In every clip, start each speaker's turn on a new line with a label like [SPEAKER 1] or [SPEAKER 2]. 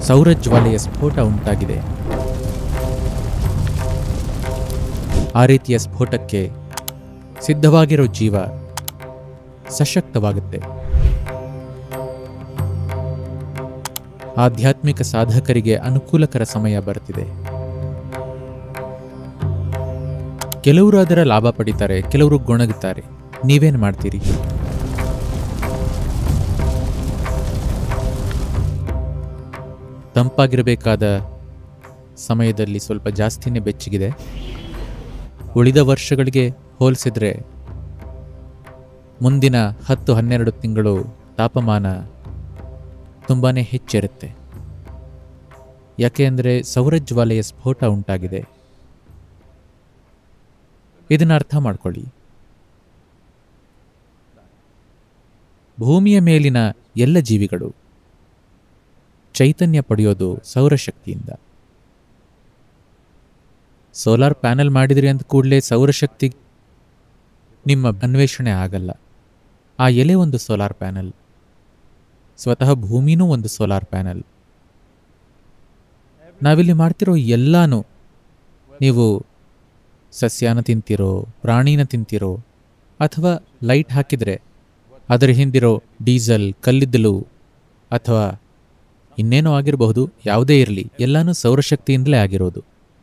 [SPEAKER 1] ಸೌರಜ್ವಾಲೆಯ ಸ್ಫೋಟ ಉಂಟಾಗಿದೆ. ಆ ರೀತಿಯ ಸ್ಫೋಟಕ್ಕೆ ಸಿದ್ಧವಾಗಿರೋ ಜೀವ ಸಶಕ್ತವಾಗುತ್ತೆ. ಆಧ್ಯಾತ್ಮಿಕ ಸಾಧಕರಿಗೆ ಅನುಕೂಲಕರ ಸಮಯ ಬರ್ತಿದೆ. ಕೆಲವರು ಅದರ ಲಾಭ ಪಡಿತಾರೆ, ಕೆಲವರು ಗೊಣಗುತ್ತಾರೆ. ನೀವೇನು ಮಾಡ್ತೀರಿ? ತಂಪಾಗಿರಬೇಕಾದ ಸಮಯದಲ್ಲಿ ಸ್ವಲ್ಪ ಜಾಸ್ತಿನೇ ಬೆಚ್ಚಗಿದೆ. ಉಳಿದ ವರ್ಷಗಳಿಗೆ ಹೋಲಿಸಿದ್ರೆ ಮುಂದಿನ 10-12 ತಿಂಗಳು ತಾಪಮಾನ ತುಂಬಾ ಹೆಚ್ಚಿರುತ್ತೆ. ಯಾಕೆ ಅಂದರೆ ಸೌರಜ್ವಾಲೆಯ ಸ್ಫೋಟ ಉಂಟಾಗಿದೆ. ಇದನ್ನು ಅರ್ಥ ಮಾಡ್ಕೊಳ್ಳಿ. ಭೂಮಿಯ ಮೇಲಿನ ಎಲ್ಲ ಜೀವಿಗಳು ಚೈತನ್ಯ ಪಡೆಯೋದು ಸೌರಶಕ್ತಿಯಿಂದ. ಸೋಲಾರ್ ಪ್ಯಾನೆಲ್ ಮಾಡಿದ್ರಿ ಅಂದ ಕೂಡಲೇ ಸೌರಶಕ್ತಿ ನಿಮ್ಮ ಅನ್ವೇಷಣೆ ಆಗಲ್ಲ. ಆ ಎಲೆ ಒಂದು ಸೋಲಾರ್ ಪ್ಯಾನೆಲ್, ಸ್ವತಃ ಭೂಮಿನೂ ಒಂದು ಸೋಲಾರ್ ಪ್ಯಾನೆಲ್. ನಾವಿಲ್ಲಿ ಮಾಡ್ತಿರೋ ಎಲ್ಲಾನು, ನೀವು ಸಸ್ಯಾನ ತಿಂತಿರೋ, ಪ್ರಾಣಿನ ತಿಂತಿರೋ, ಅಥವಾ ಲೈಟ್ ಹಾಕಿದರೆ ಅದರ ಹಿಂದಿರೋ ಡೀಸೆಲ್, ಕಲ್ಲಿದ್ದಲು ಅಥವಾ ಇನ್ನೇನೋ ಆಗಿರಬಹುದು, ಯಾವುದೇ ಇರಲಿ, ಎಲ್ಲಾನು ಸೌರಶಕ್ತಿಯಿಂದಲೇ ಆಗಿರೋದು.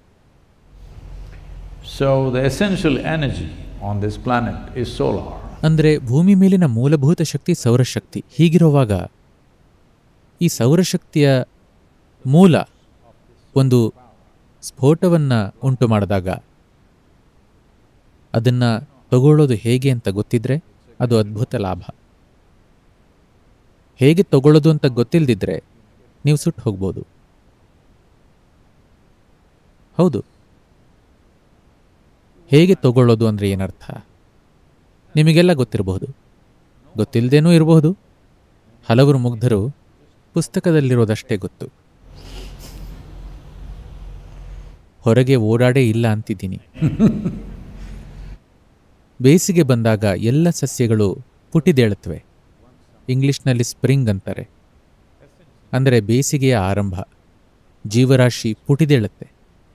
[SPEAKER 2] So the essential energy on this planet is solar.
[SPEAKER 1] ಅಂದರೆ ಭೂಮಿ ಮೇಲಿನ ಮೂಲಭೂತ ಶಕ್ತಿ ಸೌರಶಕ್ತಿ. ಹೀಗಿರುವಾಗ ಈ ಸೌರಶಕ್ತಿಯ ಮೂಲ ಒಂದು ಸ್ಫೋಟವನ್ನು ಉಂಟು ಮಾಡಿದಾಗ ಅದನ್ನು ತಗೊಳ್ಳೋದು ಹೇಗೆ ಅಂತ ಗೊತ್ತಿದ್ರೆ ಅದು ಅದ್ಭುತ ಲಾಭ. ಹೇಗೆ ತಗೊಳ್ಳೋದು ಅಂತ ಗೊತ್ತಿಲ್ಲದಿದ್ದರೆ ನೀವು ಸುಟ್ಟು ಹೋಗ್ಬೋದು. ಹೌದು, ಹೇಗೆ ತಗೊಳ್ಳೋದು ಅಂದರೆ ಏನರ್ಥ ನಿಮಗೆಲ್ಲ ಗೊತ್ತಿರಬಹುದು, ಗೊತ್ತಿಲ್ಲದೇನೂ ಇರಬಹುದು. ಹಲವರು ಮುಗ್ಧರು ಪುಸ್ತಕದಲ್ಲಿರೋದಷ್ಟೇ ಗೊತ್ತು, ಹೊರಗೆ ಓಡಾಡೇ ಇಲ್ಲ ಅಂತಿದ್ದೀನಿ. ಬೇಸಿಗೆ ಬಂದಾಗ ಎಲ್ಲ ಸಸ್ಯಗಳು ಪುಟಿದೇಳುತ್ತವೆ. ಇಂಗ್ಲಿಷ್ನಲ್ಲಿ ಸ್ಪ್ರಿಂಗ್ ಅಂತಾರೆ. ಅಂದರೆ ಬೇಸಿಗೆಯ ಆರಂಭ, ಜೀವರಾಶಿ ಪುಟಿದೇಳುತ್ತೆ.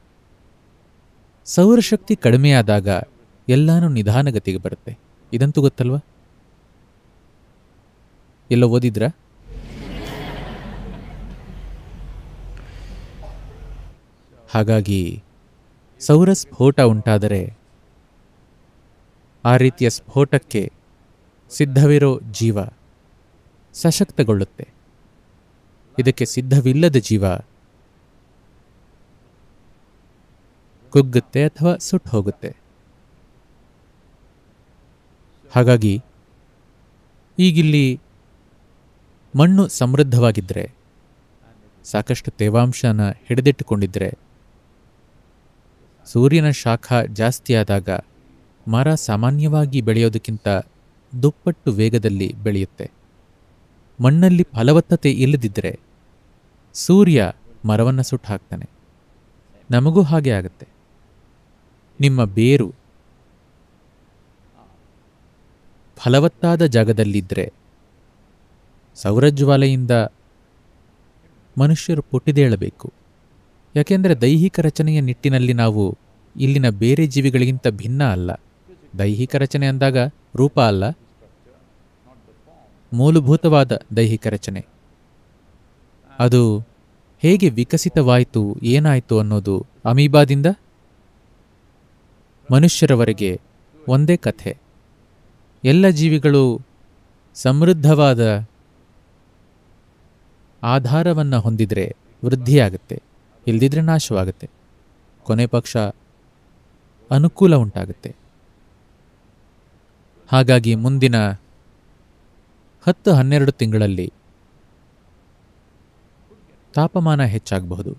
[SPEAKER 1] ಸೌರಶಕ್ತಿ ಕಡಿಮೆಯಾದಾಗ ಎಲ್ಲಾನು ನಿಧಾನಗತಿಗೆ ಬರುತ್ತೆ. ಇದಂತೂ ಗೊತ್ತಲ್ವಾ? ಎಲ್ಲ ಓದಿದ್ರಾ? ಹಾಗಾಗಿ ಸೌರ ಸ್ಫೋಟ ಉಂಟಾದರೆ ಆ ರೀತಿಯ ಸ್ಫೋಟಕ್ಕೆ ಸಿದ್ಧವಿರೋ ಜೀವ ಸಶಕ್ತಗೊಳ್ಳುತ್ತೆ. ಇದಕ್ಕೆ ಸಿದ್ಧವಿಲ್ಲದ ಜೀವ ಕುಗ್ಗುತ್ತೆ ಅಥವಾ ಸುಟ್ಟು ಹೋಗುತ್ತೆ. ಹಾಗಾಗಿ ಈಗಿಲ್ಲಿ ಮಣ್ಣು ಸಮೃದ್ಧವಾಗಿದ್ದರೆ, ಸಾಕಷ್ಟು ತೇವಾಂಶನ ಹಿಡಿದಿಟ್ಟುಕೊಂಡಿದ್ದರೆ, ಸೂರ್ಯನ ಶಾಖ ಜಾಸ್ತಿಯಾದಾಗ ಮರ ಸಾಮಾನ್ಯವಾಗಿ ಬೆಳೆಯೋದಕ್ಕಿಂತ ದುಪ್ಪಟ್ಟು ವೇಗದಲ್ಲಿ ಬೆಳೆಯುತ್ತೆ. ಮಣ್ಣಲ್ಲಿ ಫಲವತ್ತತೆ ಇಲ್ಲದಿದ್ದರೆ ಸೂರ್ಯ ಮರವನ್ನು ಸುಟ್ಟು ಹಾಕ್ತಾನೆ. ನಮಗೂ ಹಾಗೆ ಆಗುತ್ತೆ. ನಿಮ್ಮ ಬೇರು ಫಲವತ್ತಾದ ಜಾಗದಲ್ಲಿದ್ದರೆ ಸೌರಜ್ವಾಲೆಯಿಂದ ಮನುಷ್ಯರು ಪುಟಿದೇಳಬೇಕು. ಯಾಕೆಂದರೆ ದೈಹಿಕ ರಚನೆಯ ನಿಟ್ಟಿನಲ್ಲಿ ನಾವು ಇಲ್ಲಿನ ಬೇರೆ ಜೀವಿಗಳಿಗಿಂತ ಭಿನ್ನ ಅಲ್ಲ. ದೈಹಿಕ ರಚನೆ ಅಂದಾಗ ರೂಪ ಅಲ್ಲ, ಮೂಲಭೂತವಾದ ದೈಹಿಕ ರಚನೆ. ಅದು ಹೇಗೆ ವಿಕಸಿತವಾಯಿತು, ಏನಾಯಿತು ಅನ್ನೋದು ಅಮೀಬಾದಿಂದ ಮನುಷ್ಯರವರೆಗೆ ಒಂದೇ ಕಥೆ. ಎಲ್ಲ ಜೀವಿಗಳು ಸಮೃದ್ಧವಾದ ಆಧಾರವನ್ನು ಹೊಂದಿದರೆ ವೃದ್ಧಿಯಾಗುತ್ತೆ, ಇಲ್ದಿದ್ರೆ ನಾಶವಾಗುತ್ತೆ. ಕೊನೆ ಪಕ್ಷ ಅನುಕೂಲ ಉಂಟಾಗುತ್ತೆ. ಹಾಗಾಗಿ ಮುಂದಿನ 10-12 ತಿಂಗಳಲ್ಲಿ ತಾಪಮಾನ ಹೆಚ್ಚಾಗಬಹುದು,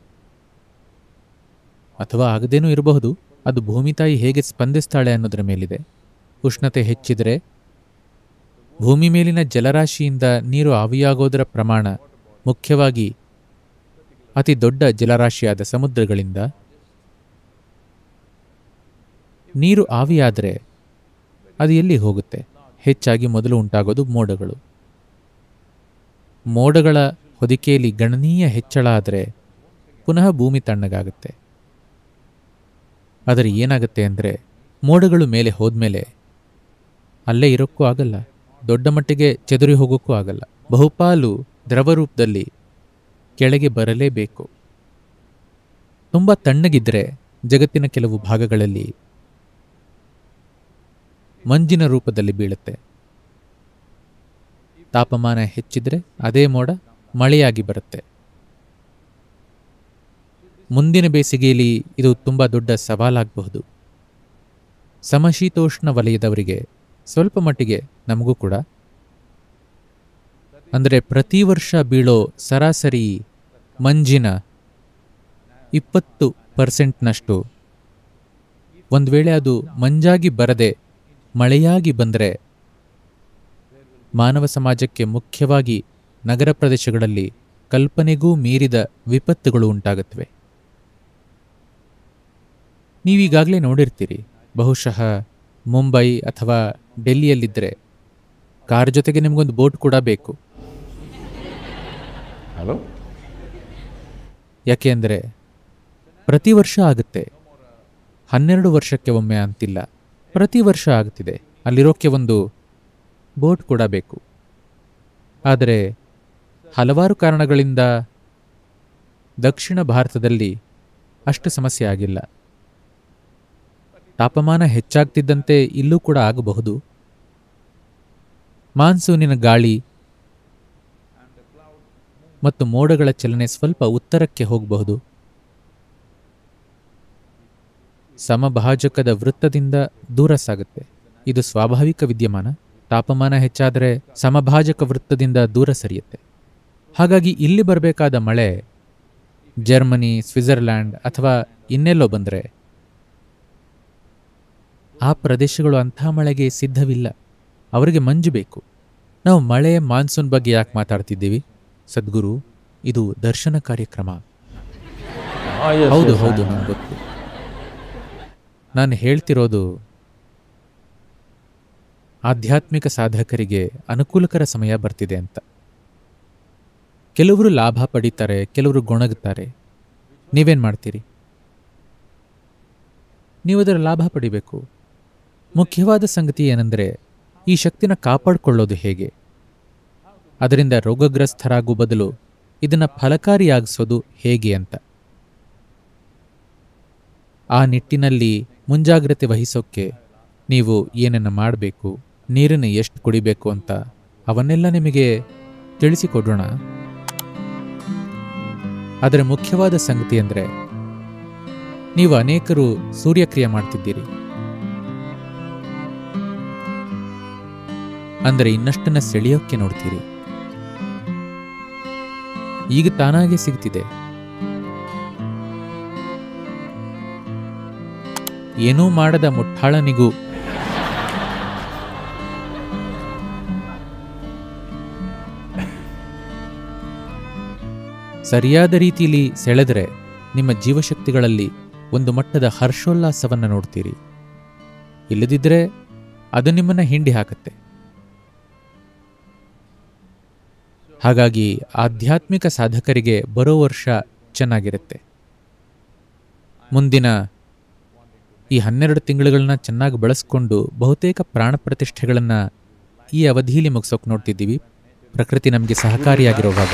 [SPEAKER 1] ಅಥವಾ ಆಗದೇನೂ ಇರಬಹುದು. ಅದು ಭೂಮಿ ತಾಯಿ ಹೇಗೆ ಸ್ಪಂದಿಸ್ತಾಳೆ ಅನ್ನೋದರ ಮೇಲಿದೆ. ಉಷ್ಣತೆ ಹೆಚ್ಚಿದರೆ ಭೂಮಿ ಮೇಲಿನ ಜಲರಾಶಿಯಿಂದ ನೀರು ಆವಿಯಾಗೋದರ ಪ್ರಮಾಣ, ಮುಖ್ಯವಾಗಿ ಅತಿ ದೊಡ್ಡ ಜಲರಾಶಿಯಾದ ಸಮುದ್ರಗಳಿಂದ ನೀರು ಆವಿಯಾದರೆ ಅದು ಎಲ್ಲಿ ಹೋಗುತ್ತೆ? ಹೆಚ್ಚಾಗಿ ಮೊದಲು ಉಂಟಾಗೋದು ಮೋಡಗಳು. ಮೋಡಗಳ ಹೊದಿಕೆಯಲ್ಲಿ ಗಣನೀಯ ಹೆಚ್ಚಳ ಆದರೆ ಪುನಃ ಭೂಮಿ ತಣ್ಣಗಾಗುತ್ತೆ. ಆದರೆ ಏನಾಗುತ್ತೆ ಅಂದರೆ ಮೋಡಗಳು ಮೇಲೆ ಹೋದ್ಮೇಲೆ ಅಲ್ಲೇ ಇರೋಕ್ಕೂ ಆಗಲ್ಲ, ದೊಡ್ಡ ಮಟ್ಟಿಗೆ ಚೆದುರಿ ಹೋಗೋಕ್ಕೂ ಆಗಲ್ಲ. ಬಹುಪಾಲು ದ್ರವರೂಪದಲ್ಲಿ ಕೆಳಗೆ ಬರಲೇಬೇಕು. ತುಂಬ ತಣ್ಣಗಿದ್ರೆ ಜಗತ್ತಿನ ಕೆಲವು ಭಾಗಗಳಲ್ಲಿ ಮಂಜಿನ ರೂಪದಲ್ಲಿ ಬೀಳುತ್ತೆ. ತಾಪಮಾನ ಹೆಚ್ಚಿದ್ರೆ ಅದೇ ಮೋಡ ಮಳೆಯಾಗಿ ಬರುತ್ತೆ. ಮುಂದಿನ ಬೇಸಿಗೆಯಲ್ಲಿ ಇದು ತುಂಬ ದೊಡ್ಡ ಸವಾಲಾಗಬಹುದು. ಸಮಶೀತೋಷ್ಣ ವಲಯದವರಿಗೆ ಸ್ವಲ್ಪ ಮಟ್ಟಿಗೆ, ನಮಗೂ ಕೂಡ, ಅಂದರೆ ಪ್ರತಿ ವರ್ಷ ಬೀಳೋ ಸರಾಸರಿ ಮಂಜಿನ 20% ಒಂದು ವೇಳೆ ಅದು ಮಂಜಾಗಿ ಬರದೆ ಮಳೆಯಾಗಿ ಬಂದರೆ ಮಾನವ ಸಮಾಜಕ್ಕೆ, ಮುಖ್ಯವಾಗಿ ನಗರ ಪ್ರದೇಶಗಳಲ್ಲಿ, ಕಲ್ಪನೆಗೂ ಮೀರಿದ ವಿಪತ್ತುಗಳು ಉಂಟಾಗುತ್ತವೆ. ನೀವೀಗಾಗಲೇ ನೋಡಿರ್ತೀರಿ, ಬಹುಶಃ ಮುಂಬೈ ಅಥವಾ ಡೆಲ್ಲಿಯಲ್ಲಿದ್ದರೆ ಕಾರ್ ಜೊತೆಗೆ ನಿಮಗೊಂದು ಬೋಟ್ ಕೂಡ ಬೇಕು.
[SPEAKER 2] Hello?
[SPEAKER 1] ಯಾಕೆ ಅಂದರೆ ಪ್ರತಿ ವರ್ಷ ಆಗುತ್ತೆ. 12 ವರ್ಷಕ್ಕೆ ಒಮ್ಮೆ ಅಂತಿಲ್ಲ, ಪ್ರತಿ ವರ್ಷ ಆಗುತ್ತಿದೆ. ಅಲ್ಲಿರೋಕ್ಕೆ ಒಂದು ಬೋಟ್ ಕೂಡ ಬೇಕು. ಆದರೆ ಹಲವಾರು ಕಾರಣಗಳಿಂದ ದಕ್ಷಿಣ ಭಾರತದಲ್ಲಿ ಅಷ್ಟು ಸಮಸ್ಯೆ ಆಗಿಲ್ಲ. ತಾಪಮಾನ ಹೆಚ್ಚಾಗ್ತಿದ್ದಂತೆ ಇಲ್ಲೂ ಕೂಡ ಆಗಬಹುದು. ಮಾನ್ಸೂನಿನ ಗಾಳಿ ಮತ್ತು ಮೋಡಗಳ ಚಲನೆ ಸ್ವಲ್ಪ ಉತ್ತರಕ್ಕೆ ಹೋಗಬಹುದು. ಸಮಭಾಜಕದ ವೃತ್ತದಿಂದ ದೂರ ಸಾಗುತ್ತೆ. ಇದು ಸ್ವಾಭಾವಿಕ ವಿದ್ಯಮಾನ. ತಾಪಮಾನ ಹೆಚ್ಚಾದರೆ ಸಮಭಾಜಕ ವೃತ್ತದಿಂದ ದೂರ ಸರಿಯುತ್ತೆ. ಹಾಗಾಗಿ ಇಲ್ಲಿ ಬರಬೇಕಾದ ಮಳೆ ಜರ್ಮನಿ, ಸ್ವಿಟ್ಜರ್ಲ್ಯಾಂಡ್ ಅಥವಾ ಇನ್ನೆಲ್ಲೋ ಬಂದರೆ ಆ ಪ್ರದೇಶಗಳು ಅಂಥ ಮಳೆಗೆ ಸಿದ್ಧವಿಲ್ಲ. ಅವರಿಗೆ ಮಂಜು ಬೇಕು. ನಾವು ಮಳೆ, ಮಾನ್ಸೂನ್ ಬಗ್ಗೆ ಯಾಕೆ ಮಾತಾಡ್ತಿದ್ದೀವಿ? ಸದ್ಗುರು, ಇದು ದರ್ಶನ ಕಾರ್ಯಕ್ರಮ. ಹೌದು ಹೌದು, ನನಗೆ ಗೊತ್ತು. ನಾನು ಹೇಳ್ತಿರೋದು ಆಧ್ಯಾತ್ಮಿಕ ಸಾಧಕರಿಗೆ ಅನುಕೂಲಕರ ಸಮಯ ಬರ್ತಿದೆ ಅಂತ. ಕೆಲವರು ಲಾಭ ಪಡೀತಾರೆ, ಕೆಲವರು ಗೊಣಗುತ್ತಾರೆ. ನೀವೇನು ಮಾಡ್ತೀರಿ? ನೀವು ಅದರ ಲಾಭ ಪಡಿಬೇಕು. ಮುಖ್ಯವಾದ ಸಂಗತಿ ಏನೆಂದರೆ, ಈ ಶಕ್ತಿನ ಕಾಪಾಡಿಕೊಳ್ಳೋದು ಹೇಗೆ? ಅದರಿಂದ ರೋಗಗ್ರಸ್ತರಾಗುವ ಬದಲು ಇದನ್ನು ಫಲಕಾರಿಯಾಗಿಸೋದು ಹೇಗೆ ಅಂತ. ಆ ನಿಟ್ಟಿನಲ್ಲಿ ಮುಂಜಾಗ್ರತೆ ವಹಿಸೋಕ್ಕೆ ನೀವು ಏನನ್ನು ಮಾಡಬೇಕು, ನೀರನ್ನು ಎಷ್ಟು ಕುಡಿಬೇಕು ಅಂತ ಅವನ್ನೆಲ್ಲ ನಿಮಗೆ ತಿಳಿಸಿಕೊಡೋಣ. ಆದರೆ ಮುಖ್ಯವಾದ ಸಂಗತಿ ಅಂದರೆ, ನೀವು ಅನೇಕರು ಸೂರ್ಯಕ್ರಿಯೆ ಮಾಡ್ತಿದ್ದೀರಿ. ಅಂದರೆ ಇನ್ನಷ್ಟನ್ನು ಸೆಳೆಯೋಕ್ಕೆ ನೋಡ್ತೀರಿ. ಈಗ ತಾನಾಗೆ ಸಿಗ್ತಿದೆ. ಏನೂ ಮಾಡದ ಮುಟ್ಟಾಳನಿಗೂ ಸರಿಯಾದ ರೀತಿಯಲ್ಲಿ ಸೆಳೆದರೆ ನಿಮ್ಮ ಜೀವಶಕ್ತಿಗಳಲ್ಲಿ ಒಂದು ಮಟ್ಟದ ಹರ್ಷೋಲ್ಲಾಸವನ್ನು ನೋಡ್ತೀರಿ. ಇಲ್ಲದಿದ್ದರೆ ಅದು ನಿಮ್ಮನ್ನು ಹಿಂಡಿ ಹಾಕತ್ತೆ. ಹಾಗಾಗಿ ಆಧ್ಯಾತ್ಮಿಕ ಸಾಧಕರಿಗೆ ಬರೋ ವರ್ಷ ಚೆನ್ನಾಗಿರುತ್ತೆ. ಮುಂದಿನ ಈ 12 ತಿಂಗಳುಗಳನ್ನ ಚೆನ್ನಾಗಿ ಬಳಸ್ಕೊಂಡು ಬಹುತೇಕ ಪ್ರಾಣ ಪ್ರತಿಷ್ಠೆಗಳನ್ನು ಈ ಅವಧಿಯಲ್ಲಿ ಮುಗಿಸೋಕೆ ನೋಡ್ತಿದ್ದೀವಿ. ಪ್ರಕೃತಿ ನಮಗೆ ಸಹಕಾರಿಯಾಗಿರುವಾಗ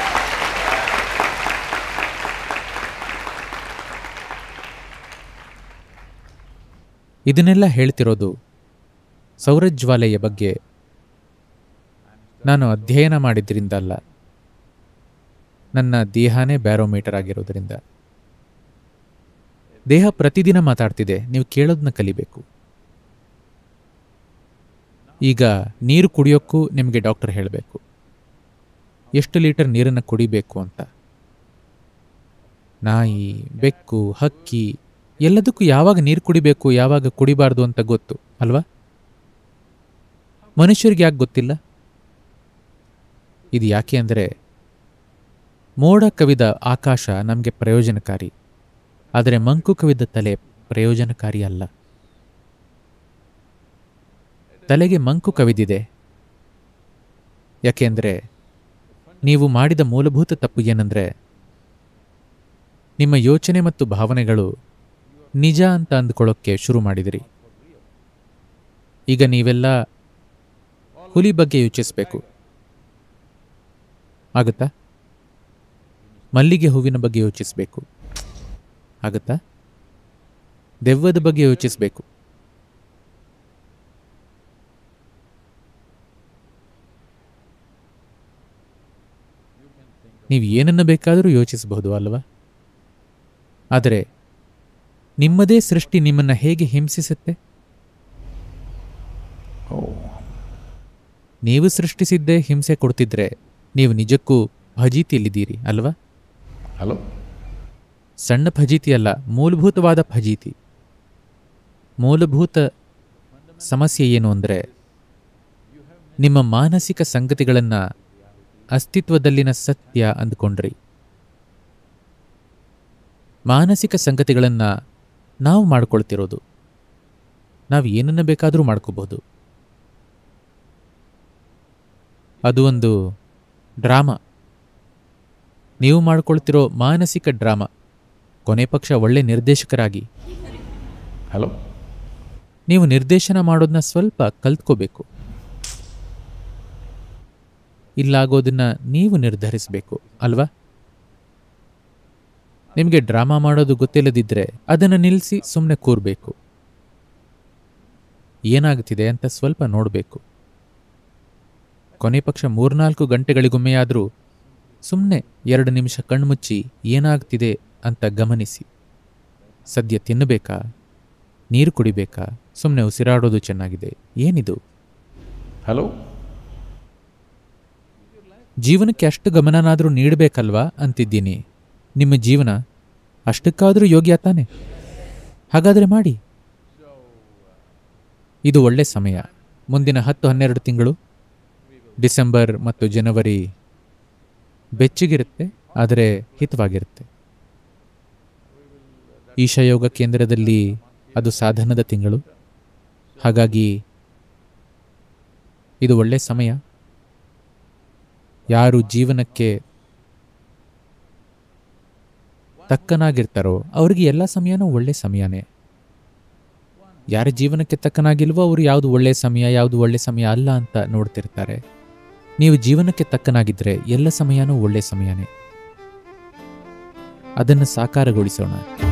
[SPEAKER 1] ಇದನ್ನೆಲ್ಲ ಹೇಳ್ತಿರೋದು ಸೌರಜ್ವಾಲೆಯ ಬಗ್ಗೆ ನಾನು ಅಧ್ಯಯನ ಮಾಡಿದ್ರಿಂದ ಅಲ್ಲ, ನನ್ನ ದೇಹನೇ ಬ್ಯಾರೋಮೀಟರ್ ಆಗಿರೋದ್ರಿಂದ. ದೇಹ ಪ್ರತಿದಿನ ಮಾತಾಡ್ತಿದೆ, ನೀವು ಕೇಳೋದನ್ನ ಕಲಿಬೇಕು. ಈಗ ನೀರು ಕುಡಿಯೋಕ್ಕೂ ನಿಮಗೆ ಡಾಕ್ಟರ್ ಹೇಳಬೇಕು ಎಷ್ಟು ಲೀಟರ್ ನೀರನ್ನು ಕುಡಿಬೇಕು ಅಂತ. ನಾಯಿ, ಬೆಕ್ಕು, ಹಕ್ಕಿ ಎಲ್ಲದಕ್ಕೂ ಯಾವಾಗ ನೀರು ಕುಡಿಬೇಕು, ಯಾವಾಗ ಕುಡಿಬಾರ್ದು ಅಂತ ಗೊತ್ತು ಅಲ್ವಾ? ಮನುಷ್ಯರಿಗೆ ಯಾಕೆ ಗೊತ್ತಿಲ್ಲ? ಇದು ಯಾಕೆ ಅಂದರೆ, ಮೋಡ ಕವಿದ ಆಕಾಶ ನಮಗೆ ಪ್ರಯೋಜನಕಾರಿ, ಆದರೆ ಮಂಕು ಕವಿದ ತಲೆ ಪ್ರಯೋಜನಕಾರಿ ಅಲ್ಲ. ತಲೆಗೆ ಮಂಕು ಕವಿದಿದೆ. ಯಾಕೆಂದರೆ ನೀವು ಮಾಡಿದ ಮೂಲಭೂತ ತಪ್ಪು ಏನಂದ್ರೆ ನಿಮ್ಮ ಯೋಚನೆ ಮತ್ತು ಭಾವನೆಗಳು ನಿಜ ಅಂತ ಅಂದ್ಕೊಳ್ಳೋಕ್ಕೆ ಶುರು ಮಾಡಿದಿರಿ. ಈಗ ನೀವೆಲ್ಲ ಹುಲಿ ಬಗ್ಗೆ ಯೋಚಿಸಬೇಕು. ಆಗುತ್ತಾ? ಮಲ್ಲಿಗೆ ಹೂವಿನ ಬಗ್ಗೆ ಯೋಚಿಸಬೇಕು. ಆಗುತ್ತಾ? ದೆವ್ವದ ಬಗ್ಗೆ ಯೋಚಿಸಬೇಕು. ನೀವು ಏನನ್ನ ಬೇಕಾದರೂ ಯೋಚಿಸಬಹುದು ಅಲ್ವಾ? ಆದರೆ ನಿಮ್ಮದೇ ಸೃಷ್ಟಿ ನಿಮ್ಮನ್ನು ಹೇಗೆ ಹಿಂಸಿಸುತ್ತೆ? ನೀವು ಸೃಷ್ಟಿಸಿದ್ದೇ ಹಿಂಸೆ ಕೊಡ್ತಿದ್ರೆ ನೀವು ನಿಜಕ್ಕೂ ಫಜೀತಿಯಲ್ಲಿದ್ದೀರಿ ಅಲ್ವಾ?
[SPEAKER 2] ಹಲೋ,
[SPEAKER 1] ಸಣ್ಣ ಫಜೀತಿ ಅಲ್ಲ, ಮೂಲಭೂತವಾದ ಫಜೀತಿ. ಮೂಲಭೂತ ಸಮಸ್ಯೆ ಏನು ಅಂದರೆ ನಿಮ್ಮ ಮಾನಸಿಕ ಸಂಗತಿಗಳನ್ನು ಅಸ್ತಿತ್ವದಲ್ಲಿನ ಸತ್ಯ ಅಂದ್ಕೊಂಡ್ರಿ. ಮಾನಸಿಕ ಸಂಗತಿಗಳನ್ನು ನಾವು ಮಾಡ್ಕೊಳ್ತಿರೋದು. ನಾವು ಏನನ್ನ ಬೇಕಾದರೂ ಮಾಡ್ಕೋಬಹುದು. ಅದು ಒಂದು ಡ್ರಾಮಾ. ನೀವು ಮಾಡ್ಕೊಳ್ತಿರೋ ಮಾನಸಿಕ ಡ್ರಾಮಾ. ಕೊನೆ ಪಕ್ಷ ಒಳ್ಳೆ ನಿರ್ದೇಶಕರಾಗಿ
[SPEAKER 2] ಹಲೋ,
[SPEAKER 1] ನೀವು ನಿರ್ದೇಶನ ಮಾಡೋದನ್ನ ಸ್ವಲ್ಪ ಕಲ್ತ್ಕೋಬೇಕು. ಇಲ್ಲಾಗೋದನ್ನ ನೀವು ನಿರ್ಧರಿಸಬೇಕು ಅಲ್ವಾ? ನಿಮಗೆ ಡ್ರಾಮಾ ಮಾಡೋದು ಗೊತ್ತಿಲ್ಲದಿದ್ದರೆ ಅದನ್ನು ನಿಲ್ಲಿಸಿ ಸುಮ್ಮನೆ ಕೂರಬೇಕು. ಏನಾಗ್ತಿದೆ ಅಂತ ಸ್ವಲ್ಪ ನೋಡಬೇಕು. ಕೊನೆ ಪಕ್ಷ 3-4 ಗಂಟೆಗಳಿಗೊಮ್ಮೆಯಾದರೂ ಸುಮ್ಮನೆ 2 ನಿಮಿಷ ಕಣ್ಮುಚ್ಚಿ ಏನಾಗ್ತಿದೆ ಅಂತ ಗಮನಿಸಿ. ಸದ್ಯ ತಿನ್ನಬೇಕಾ? ನೀರು ಕುಡಿಬೇಕಾ? ಸುಮ್ಮನೆ ಉಸಿರಾಡೋದು ಚೆನ್ನಾಗಿದೆ. ಏನಿದು?
[SPEAKER 2] ಹಲೋ,
[SPEAKER 1] ಜೀವನಕ್ಕೆ ಅಷ್ಟು ಗಮನನಾದರೂ ನೀಡಬೇಕಲ್ವಾ ಅಂತಿದ್ದೀನಿ. ನಿಮ್ಮ ಜೀವನ ಅಷ್ಟಕ್ಕಾದರೂ ಯೋಗ್ಯ ತಾನೆ? ಹಾಗಾದರೆ ಮಾಡಿ. ಇದು ಒಳ್ಳೆ ಸಮಯ. ಮುಂದಿನ 10-12 ತಿಂಗಳು, ಡಿಸೆಂಬರ್ ಮತ್ತು ಜನವರಿ ಬೆಚ್ಚಗಿರುತ್ತೆ, ಆದರೆ ಹಿತವಾಗಿರುತ್ತೆ. ಈಶಾಯೋಗ ಕೇಂದ್ರದಲ್ಲಿ ಅದು ಸಾಧನದ ತಿಂಗಳು. ಹಾಗಾಗಿ ಇದು ಒಳ್ಳೆ ಸಮಯ. ಯಾರು ಜೀವನಕ್ಕೆ ತಕ್ಕನಾಗಿರ್ತಾರೋ ಅವ್ರಿಗೆ ಎಲ್ಲ ಸಮಯನೂ ಒಳ್ಳೆ ಸಮಯನೇ. ಯಾರ ಜೀವನಕ್ಕೆ ತಕ್ಕನಾಗಿಲ್ವೋ ಅವರು ಯಾವುದು ಒಳ್ಳೆ ಸಮಯ, ಯಾವುದು ಒಳ್ಳೆ ಸಮಯ ಅಲ್ಲ ಅಂತ ನೋಡ್ತಿರ್ತಾರೆ. ನೀವು ಜೀವನಕ್ಕೆ ತಕ್ಕನಾಗಿದ್ದರೆ ಎಲ್ಲ ಸಮಯನೂ ಒಳ್ಳೆ ಸಮಯನೇ. ಅದನ್ನು ಸಾಕಾರಗೊಳಿಸೋಣ.